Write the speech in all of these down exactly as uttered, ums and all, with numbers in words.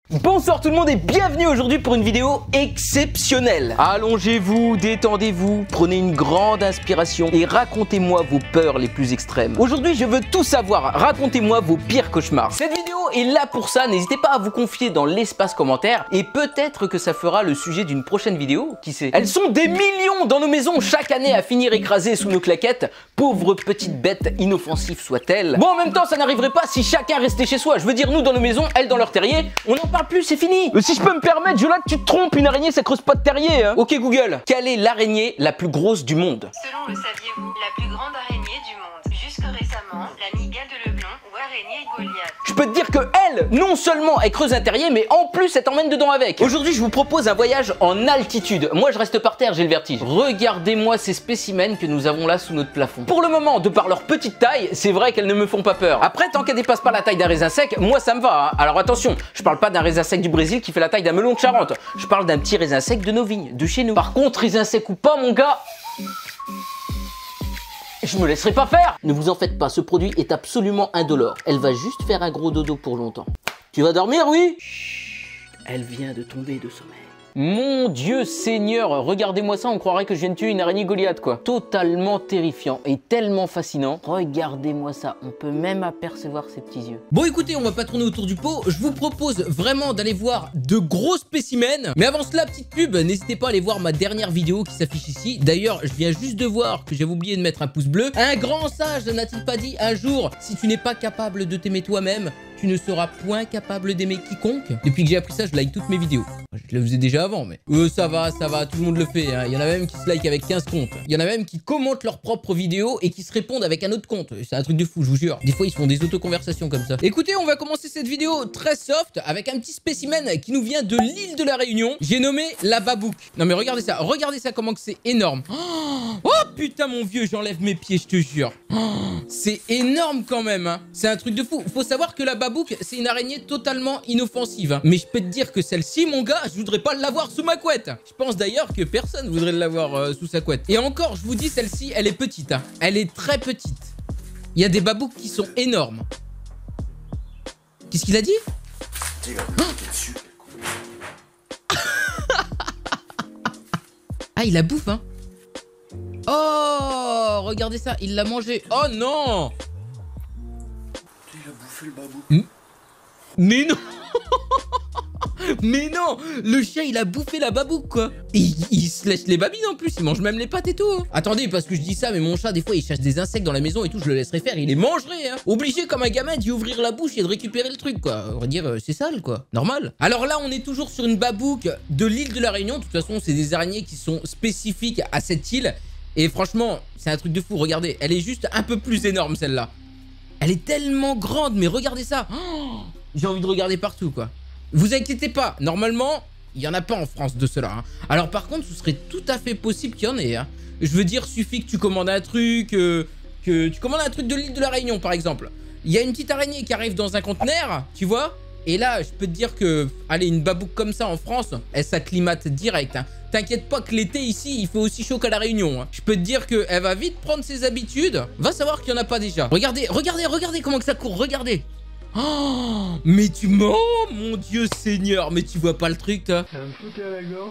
Bonsoir tout le monde et bienvenue aujourd'hui pour une vidéo exceptionnelle. Allongez-vous, détendez-vous, prenez une grande inspiration et racontez-moi vos peurs les plus extrêmes. Aujourd'hui je veux tout savoir, racontez-moi vos pires cauchemars. Cette vidéo est là pour ça, n'hésitez pas à vous confier dans l'espace commentaire et peut-être que ça fera le sujet d'une prochaine vidéo, qui sait. Elles sont des millions dans nos maisons chaque année à finir écrasées sous nos claquettes, pauvres petites bêtes inoffensives soient-elles. Bon en même temps ça n'arriverait pas si chacun restait chez soi, je veux dire nous dans nos maisons, elles dans leur terrier, on en parle plus, c'est fini. Euh, si je peux me permettre, Jola, tu te trompes, une araignée ça creuse pas de terrier hein. Ok Google, quelle est l'araignée la plus grosse du monde? Selon le saviez-vous, la plus grande araignée du monde, jusque récemment, la Niga de Leblon ou araignée Goliath. Je peux te dire que elle, non seulement elle creuse un terrier, mais en plus elle t'emmène dedans avec. Aujourd'hui je vous propose un voyage en altitude. Moi je reste par terre, j'ai le vertige. Regardez-moi ces spécimens que nous avons là sous notre plafond. Pour le moment, de par leur petite taille, c'est vrai qu'elles ne me font pas peur. Après, tant qu'elles dépassent pas la taille d'un raisin sec, moi ça me va hein. Alors attention, je parle pas d'un raisin sec du Brésil qui fait la taille d'un melon de Charente. Je parle d'un petit raisin sec de nos vignes, de chez nous. Par contre, raisin sec ou pas mon gars, je me laisserai pas faire. Ne vous en faites pas, ce produit est absolument indolore. Elle va juste faire un gros dodo pour longtemps. Tu vas dormir, oui? Chut, elle vient de tomber de sommeil. Mon Dieu Seigneur, regardez-moi ça, on croirait que je viens de tuer une araignée Goliath quoi. Totalement terrifiant et tellement fascinant. Regardez-moi ça, on peut même apercevoir ses petits yeux. Bon écoutez, on va pas tourner autour du pot, je vous propose vraiment d'aller voir de gros spécimens. Mais avant cela, petite pub, n'hésitez pas à aller voir ma dernière vidéo qui s'affiche ici. D'ailleurs, je viens juste de voir que j'avais oublié de mettre un pouce bleu. Un grand sage n'a-t-il pas dit un jour, si tu n'es pas capable de t'aimer toi-même, tu ne seras point capable d'aimer quiconque. Depuis que j'ai appris ça, je like toutes mes vidéos. Je le faisais déjà avant, mais... Euh, ça va, ça va, tout le monde le fait. Hein. Il y en a même qui se like avec quinze comptes. Il y en a même qui commentent leurs propres vidéos et qui se répondent avec un autre compte. C'est un truc de fou, je vous jure. Des fois, ils se font des autoconversations comme ça. Écoutez, on va commencer cette vidéo très soft avec un petit spécimen qui nous vient de l'île de la Réunion. J'ai nommé la babouque. Non mais regardez ça, regardez ça comment que c'est énorme. Oh putain mon vieux, j'enlève mes pieds, je te jure. Oh, c'est énorme quand même. Hein. C'est un truc de fou. Faut savoir que la babouque, c'est une araignée totalement inoffensive. Hein. Mais je peux te dire que celle-ci, mon gars, je voudrais pas l'avoir sous ma couette. Je pense d'ailleurs que personne voudrait l'avoir euh, sous sa couette. Et encore, je vous dis, celle-ci, elle est petite. Hein. Elle est très petite. Il y a des babouques qui sont énormes. Qu'est-ce qu'il a dit? Ah, il la bouffe, hein. Oh, regardez ça, il l'a mangé. Oh non. Il a bouffé le babou. Hmm? Mais non. Mais non, le chien il a bouffé la babouque quoi. Et il, il se lèche les babines en plus, il mange même les pattes et tout. Hein. Attendez, parce que je dis ça, mais mon chat des fois il cherche des insectes dans la maison et tout, je le laisserai faire, il les mangerait. Hein. Obligé comme un gamin d'y ouvrir la bouche et de récupérer le truc quoi. On va dire euh, c'est sale quoi, normal. Alors là on est toujours sur une babouque de l'île de la Réunion. De toute façon c'est des araignées qui sont spécifiques à cette île. Et franchement c'est un truc de fou, regardez, elle est juste un peu plus énorme celle-là. Elle est tellement grande, mais regardez ça. Oh, j'ai envie de regarder partout quoi. Vous inquiétez pas, normalement, il n'y en a pas en France de cela. Hein. Alors par contre, ce serait tout à fait possible qu'il y en ait. Hein. Je veux dire, suffit que tu commandes un truc, euh, que tu commandes un truc de l'île de la Réunion, par exemple. Il y a une petite araignée qui arrive dans un conteneur, tu vois. Et là, je peux te dire que, allez, une babouque comme ça en France, elle s'acclimate direct. Hein. T'inquiète pas que l'été ici, il fait aussi chaud qu'à la Réunion. Hein. Je peux te dire qu'elle va vite prendre ses habitudes. Va savoir qu'il n'y en a pas déjà. Regardez, regardez, regardez comment que ça court, regardez. Oh, mais tu mens, mon Dieu Seigneur, mais tu vois pas le truc, toi? Ça va me foutre à la gorge.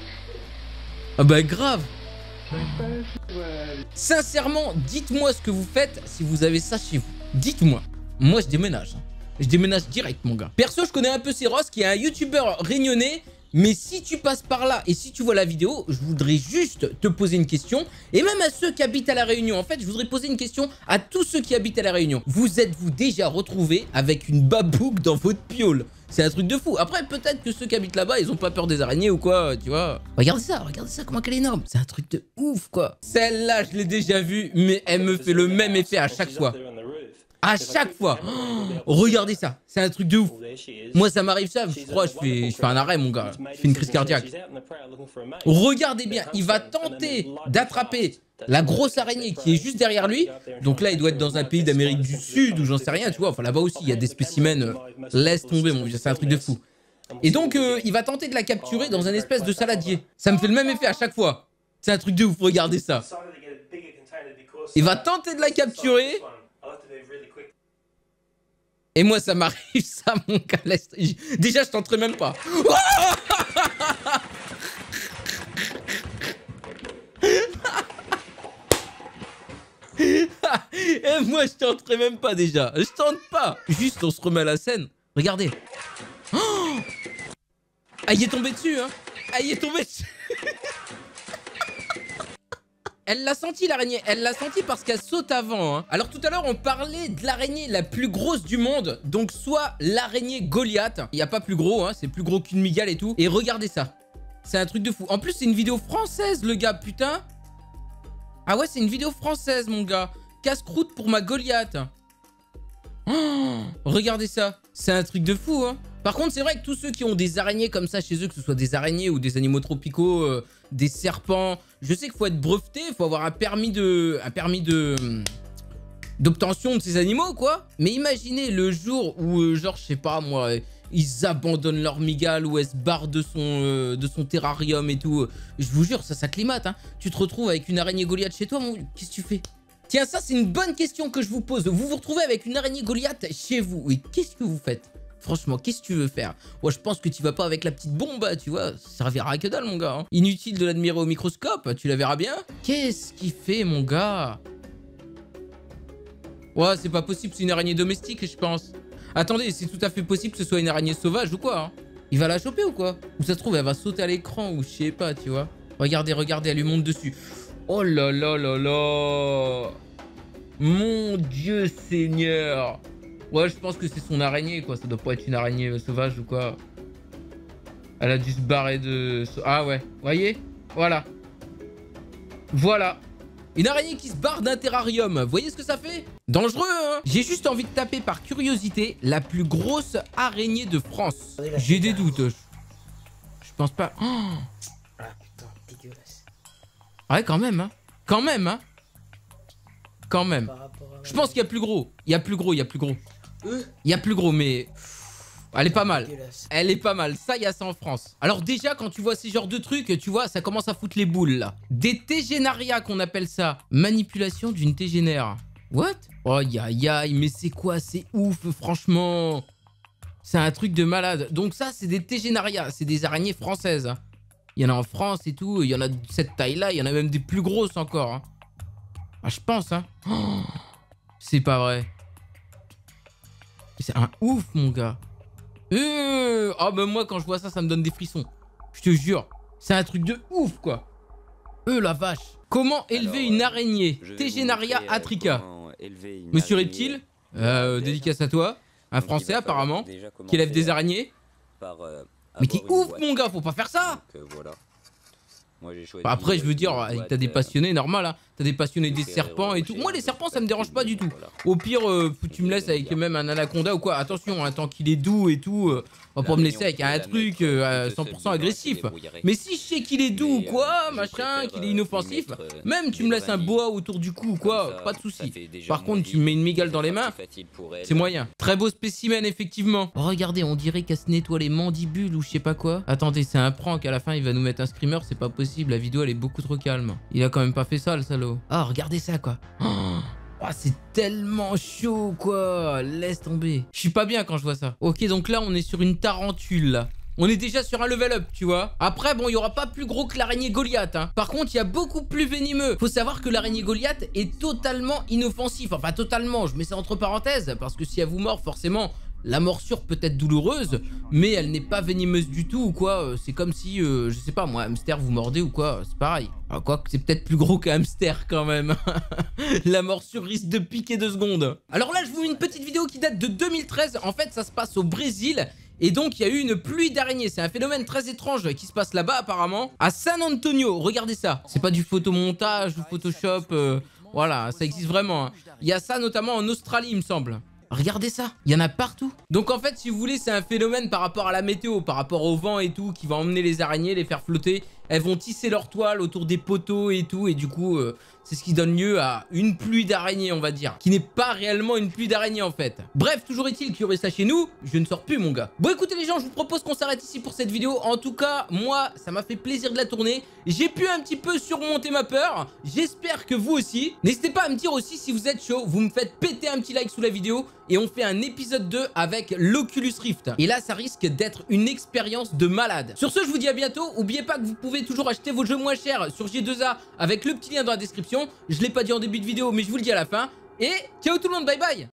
Ah bah grave. J'arrive pas à la foutre. Ouais. Sincèrement, dites-moi ce que vous faites si vous avez ça chez vous. Dites-moi. Moi, je déménage. Je déménage direct, mon gars. Perso, je connais un peu Céros, qui est un youtubeur réunionnais. Mais si tu passes par là et si tu vois la vidéo, je voudrais juste te poser une question. Et même à ceux qui habitent à la Réunion. En fait, je voudrais poser une question à tous ceux qui habitent à la Réunion. Vous êtes-vous déjà retrouvés avec une babouque dans votre piole? C'est un truc de fou. Après, peut-être que ceux qui habitent là-bas, ils ont pas peur des araignées ou quoi, tu vois. Regardez ça, regardez ça, comment elle est énorme. C'est un truc de ouf, quoi. Celle-là, je l'ai déjà vue, mais elle me fait le même effet à chaque fois. À chaque fois. Oh, regardez ça, c'est un truc de ouf. Moi ça m'arrive ça, je crois, je fais, je fais un arrêt mon gars. Je fais une crise cardiaque. Regardez bien, il va tenter d'attraper la grosse araignée qui est juste derrière lui. Donc là il doit être dans un pays d'Amérique du Sud ou j'en sais rien, tu vois. Enfin là-bas aussi il y a des spécimens. Laisse tomber mon vieux, c'est un truc de fou. Et donc euh, il va tenter de la capturer dans un espèce de saladier. Ça me fait le même effet à chaque fois. C'est un truc de ouf, regardez ça. Il va tenter de la capturer. Et moi, ça m'arrive, ça, mon gars. Laisse... Déjà, je tenterai même pas. Et moi, je tenterai même pas déjà. Je tente pas. Juste, on se remet à la scène. Regardez. Oh, ah, il est tombé dessus, hein. Ah, il est tombé dessus. Elle l'a senti, l'araignée. Elle l'a senti parce qu'elle saute avant. Hein. Alors, tout à l'heure, on parlait de l'araignée la plus grosse du monde. Donc, soit l'araignée Goliath. Il n'y a pas plus gros, hein. C'est plus gros qu'une mygale et tout. Et regardez ça. C'est un truc de fou. En plus, c'est une vidéo française, le gars, putain. Ah ouais, c'est une vidéo française, mon gars. Casse-croûte pour ma Goliath. Oh, regardez ça. C'est un truc de fou, hein. Par contre, c'est vrai que tous ceux qui ont des araignées comme ça chez eux, que ce soit des araignées ou des animaux tropicaux, euh, des serpents, je sais qu'il faut être breveté, il faut avoir un permis de... un permis de... d'obtention de ces animaux, quoi. Mais imaginez le jour où, euh, genre, je sais pas, moi, ils abandonnent leur mygale ou elles se barrent de son, euh, de son terrarium et tout. Je vous jure, ça s'acclimate, hein. Tu te retrouves avec une araignée Goliath chez toi, mon... qu'est-ce que tu fais? Tiens, ça, c'est une bonne question que je vous pose. Vous vous retrouvez avec une araignée Goliath chez vous. Et qu'est-ce que vous faites? Franchement, qu'est-ce que tu veux faire? Moi, je pense que tu vas pas avec la petite bombe, tu vois. Ça servira à que dalle, mon gars. Hein. Inutile de l'admirer au microscope, tu la verras bien. Qu'est-ce qu'il fait, mon gars? Ouais, c'est pas possible, c'est une araignée domestique, je pense. Attendez, c'est tout à fait possible que ce soit une araignée sauvage ou quoi, hein. Il va la choper ou quoi? Ou ça se trouve, elle va sauter à l'écran ou je sais pas, tu vois. Regardez, regardez, elle lui monte dessus. Oh là là là là. Mon Dieu Seigneur. Ouais, je pense que c'est son araignée, quoi. Ça doit pas être une araignée sauvage ou quoi. Elle a dû se barrer de... Ah ouais, voyez? Voilà. Voilà. Une araignée qui se barre d'un terrarium. Vous voyez ce que ça fait? Dangereux, hein? J'ai juste envie de taper par curiosité la plus grosse araignée de France. J'ai des doutes. Je pense pas... Oh. Ah putain, dégueulasse. Ouais, quand même, hein. Quand même, hein. Quand même. Par rapport à... Je pense qu'il y a plus gros. Il y a plus gros, il y a plus gros. Euh Il y a plus gros, mais... Elle est pas mal. Dégueulasse. Elle est pas mal. Ça, il y a ça en France. Alors déjà, quand tu vois ces genres de trucs, tu vois, ça commence à foutre les boules, là. Des tégénarias, qu'on appelle ça. Manipulation d'une tégénaire. What? Oh, aïe, aïe, aïe, mais c'est quoi? C'est ouf, franchement. C'est un truc de malade. Donc ça, c'est des tégénarias. C'est des araignées françaises. Hein. Il y en a en France et tout. Il y en a de cette taille-là. Il y en a même des plus grosses encore. Hein. Ah, je pense, hein. Oh, c'est pas vrai. C'est un ouf, mon gars. Euh, oh, ben moi, quand je vois ça, ça me donne des frissons. Je te jure. C'est un truc de ouf, quoi. Euh, la vache. Comment élever Alors, une araignée? Tégénaria atrica. Monsieur Reptile, euh, dédicace à toi. Un Français, apparemment, qui élève des araignées. Par, euh, Mais t'es ouf, mon gars, faut pas faire ça. Donc, euh, voilà. Moi, bah après, je veux dire, t'as des passionnés, normal, hein. T'as des passionnés des serpents et tout. Moi, les serpents, ça me dérange pas du tout. Au pire, euh, tu me laisses avec même un anaconda ou quoi. Attention, hein, tant qu'il est doux et tout, euh, on va pas me laisser avec un truc euh, cent pour cent agressif. Mais si je sais qu'il est doux ou quoi, machin, qu'il est inoffensif, même tu me laisses un boa autour du cou ou quoi, pas de souci. Par contre, tu me mets une mygale dans les mains, c'est moyen. Très beau spécimen, effectivement. Oh, regardez, on dirait qu'elle se nettoie les mandibules ou je sais pas quoi. Attendez, c'est un prank. À la fin, il va nous mettre un screamer, c'est pas possible. La vidéo elle est beaucoup trop calme. Il a quand même pas fait ça le salaud. Ah, regardez ça quoi. Oh, oh, c'est tellement chaud quoi. Laisse tomber. Je suis pas bien quand je vois ça. Ok, donc là on est sur une tarentule là. On est déjà sur un level up, tu vois. Après, bon, il y aura pas plus gros que l'araignée Goliath. Hein. Par contre, il y a beaucoup plus venimeux. Faut savoir que l'araignée Goliath est totalement inoffensif. Enfin, totalement. Je mets ça entre parenthèses parce que si elle vous mord, forcément, la morsure peut être douloureuse, mais elle n'est pas venimeuse du tout ou quoi. C'est comme si, euh, je sais pas, moi, un hamster vous mordez ou quoi. C'est pareil. Alors, quoi que c'est peut-être plus gros qu'un hamster quand même. La morsure risque de piquer deux secondes. Alors là, je vous mets une petite vidéo qui date de deux mille treize. En fait, ça se passe au Brésil. Et donc, il y a eu une pluie d'araignées. C'est un phénomène très étrange qui se passe là-bas, apparemment. À San Antonio, regardez ça. C'est pas du photomontage ou Photoshop. Euh, voilà, ça existe vraiment. Hein. Il y a ça notamment en Australie, il me semble. Regardez ça, il y en a partout. Donc en fait, si vous voulez, c'est un phénomène par rapport à la météo, par rapport au vent et tout, qui va emmener les araignées, les faire flotter. Elles vont tisser leur toile autour des poteaux et tout, et du coup, euh, c'est ce qui donne lieu à une pluie d'araignées, on va dire, qui n'est pas réellement une pluie d'araignées en fait. Bref, toujours est-il qu'il y aurait ça chez nous, je ne sors plus mon gars. Bon écoutez les gens, je vous propose qu'on s'arrête ici pour cette vidéo. En tout cas, moi, ça m'a fait plaisir de la tourner. J'ai pu un petit peu surmonter ma peur. J'espère que vous aussi. N'hésitez pas à me dire aussi si vous êtes chaud, vous me faites péter un petit like sous la vidéo. et on fait un épisode deux avec l'Oculus Rift. Et là, ça risque d'être une expérience de malade. Sur ce, je vous dis à bientôt. N'oubliez pas que vous pouvez toujours acheter vos jeux moins chers sur G deux A avec le petit lien dans la description. Je ne l'ai pas dit en début de vidéo, mais je vous le dis à la fin. Et ciao tout le monde, bye bye.